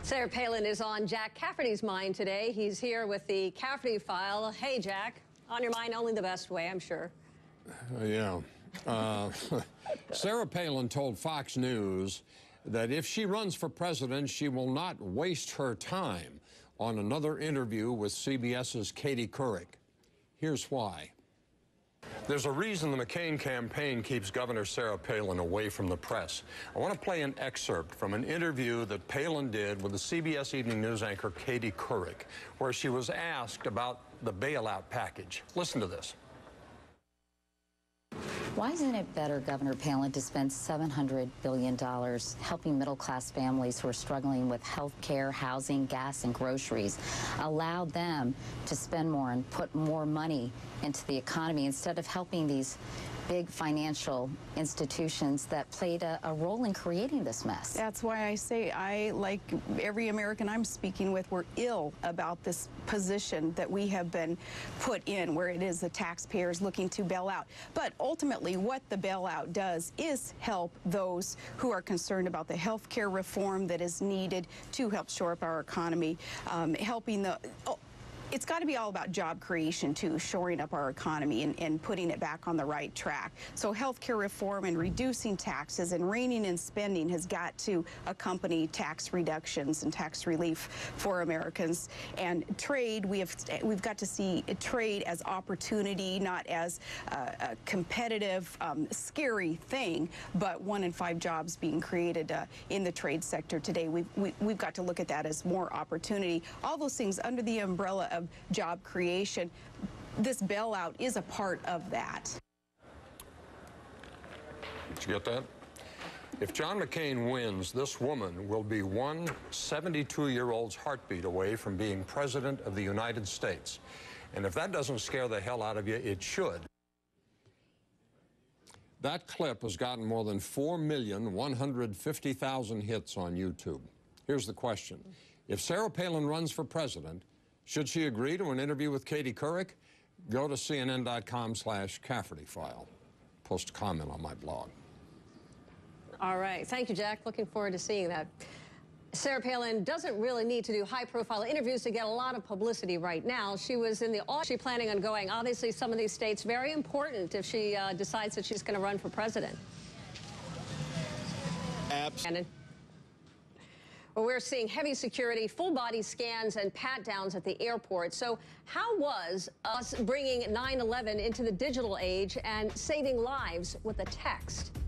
Sarah Palin is on Jack Cafferty's mind today. He's here with the Cafferty file. Hey, Jack. On your mind only the best way, I'm sure. Yeah. Sarah Palin told Fox News that if she runs for president, she will not waste her time on another interview with CBS's Katie Couric. Here's why. There's a reason the McCain campaign keeps Governor Sarah Palin away from the press. I want to play an excerpt from an interview that Palin did with the CBS Evening News anchor Katie Couric, where she was asked about the bailout package. Listen to this. Why isn't it better, Governor Palin, to spend $700 billion helping middle-class families who are struggling with health care, housing, gas, and groceries? Allow them to spend more and put more money into the economy instead of helping these big financial institutions that played a role in creating this mess. That's why I say I, like every American I'm speaking with, we're ill about this position that we have been put in, where it is the taxpayers looking to bail out. But ultimately, what the bailout does is help those who are concerned about the health care reform that is needed to help shore up our economy, helping the... It's got to be all about job creation, too, shoring up our economy and putting it back on the right track. So healthcare reform and reducing taxes and reining in spending has got to accompany tax reductions and tax relief for Americans. And trade, we've got to see trade as opportunity, not as a competitive, scary thing, but 1 in 5 jobs being created in the trade sector today. We've got to look at that as more opportunity. All those things under the umbrella of job creation. This bailout is a part of that. Did you get that? If John McCain wins, this woman will be one 72-year-old's heartbeat away from being president of the United States. And if that doesn't scare the hell out of you, it should. That clip has gotten more than 4,150,000 hits on YouTube. Here's the question. If Sarah Palin runs for president, should she agree to an interview with Katie Couric? Go to CNN.com/Cafferty file. Post a comment on my blog. All right. Thank you, Jack. Looking forward to seeing that. Sarah Palin doesn't really need to do high-profile interviews to get a lot of publicity right now. She was in the audience. She's planning on going. Obviously, some of these states, very important if she decides that she's going to run for president. Absolutely. Well, we're seeing heavy security, full-body scans, and pat-downs at the airport. So how was us bringing 9/11 into the digital age and saving lives with a text?